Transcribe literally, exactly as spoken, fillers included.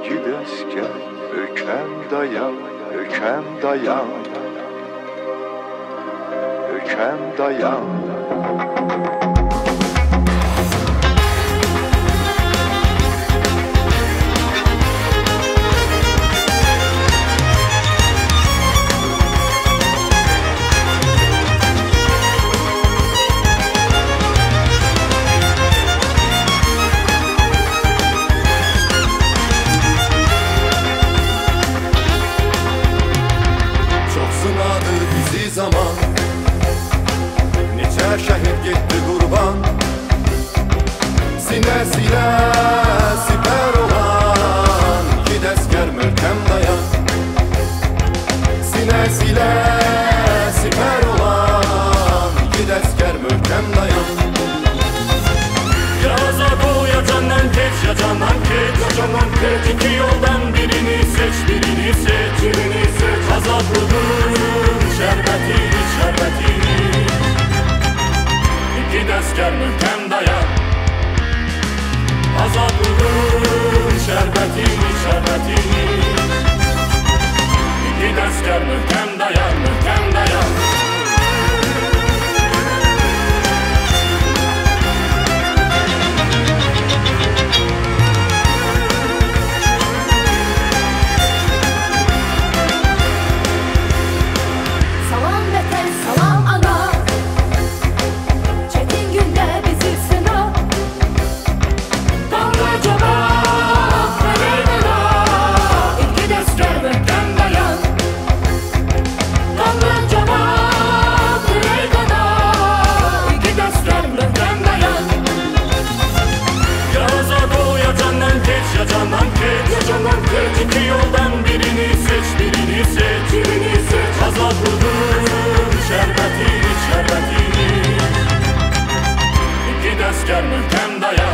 Giderken ökem dayan, ökem dayan, ökem dayan. Zaman neçə şəhid getdi qurban, sinəsilə sipər olan igid əskər möhkəm dayan. Sinəsilə sipər olan igid əskər möhkəm dayan. Ya azad ol ya candan keç, ya candan keç, ya candan keç. İki yoldan birini seç, birini seç, birini seç. Azadlığın şerbetini, şerbetini. İki asker möhkəm dayan. Azadlığın şerbetini, şerbetini. İki asker möhkəm dayan, möhkəm dayan. İki yoldan birini seç, birini seç, birini seç. Azadlığın şerbetini, şerbetini. İki asker möhkəm dayan.